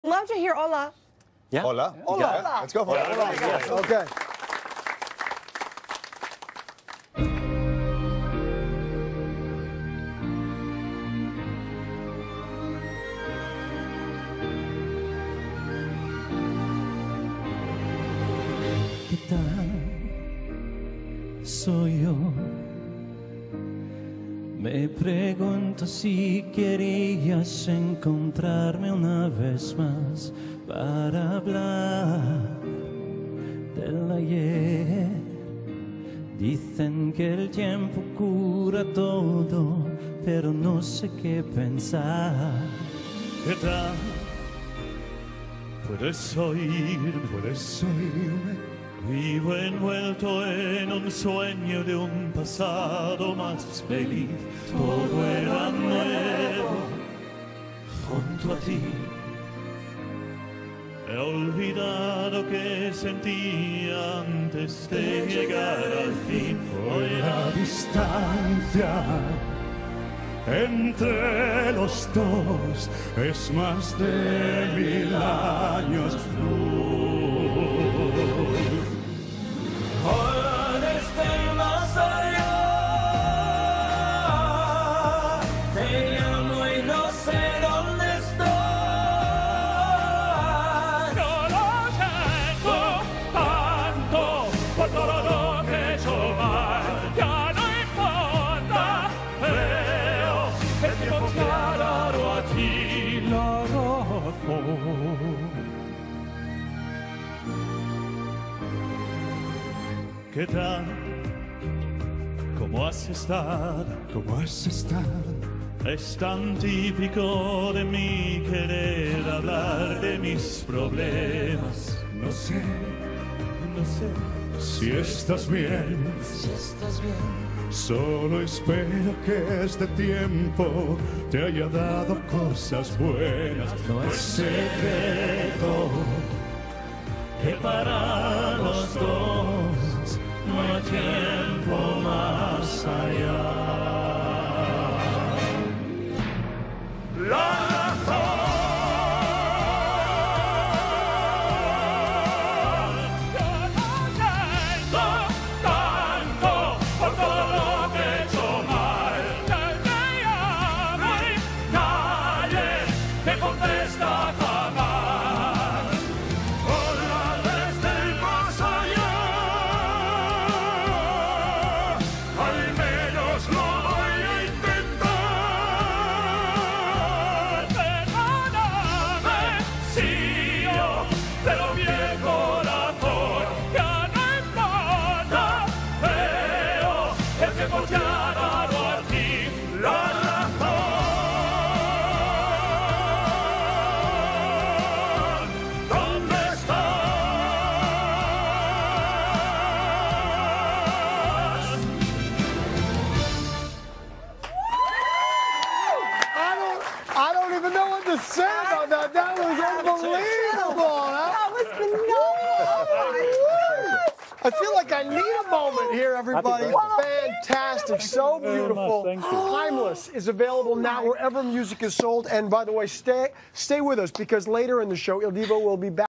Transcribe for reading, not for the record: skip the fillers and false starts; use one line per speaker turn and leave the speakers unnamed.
Love to hear hola.
Yeah.
Hola.
Hola.
Yeah,
Hola.
let's go for it.
Hola.
Yes,
Hola.
okay.
¿Qué tal soy yo? Me pregunto si querías encontrarme una vez más para hablar del ayer. Dicen que el tiempo cura todo, pero no sé qué pensar. ¿Qué tal? Puedes oírme. Vivo envuelto en un sueño de un pasado más feliz. Todo era nuevo junto a ti. He olvidado que sentía antes de llegar al fin. Hoy la distancia entre los dos es más de 1000 años luz. Hola desde el más allá, te llamo y no sé dónde estás. No lo siento tanto por todo lo que he hecho mal. Ya no importa, veo que el tiempo te ha dado a ti la razón. ¿Qué tal? ¿Cómo has estado? ¿Cómo has estado? Es tan típico de mí querer hablar de mis problemas. No sé si estás bien. Solo espero que este tiempo te haya dado cosas buenas. No es secreto que para los dos no hay tiempo más allá. La razón. Yo no siento tanto por todo lo que he hecho mal. Que te llamo y nadie te contesta jamás. Hola desde el más allá, al menos lo voy a intentar. Perdóname si yo te lo vi el corazón. Ya no importa, veo el tiempo te ha dado a ti la razón. ¿Dónde estás?
I don't even know what to say about that. That was unbelievable.
That was phenomenal. Oh my gosh.
I feel like I need a moment here, everybody. Fantastic, so beautiful. Timeless is available now wherever music is sold. And by the way, stay with us because later in the show, Il Divo will be back.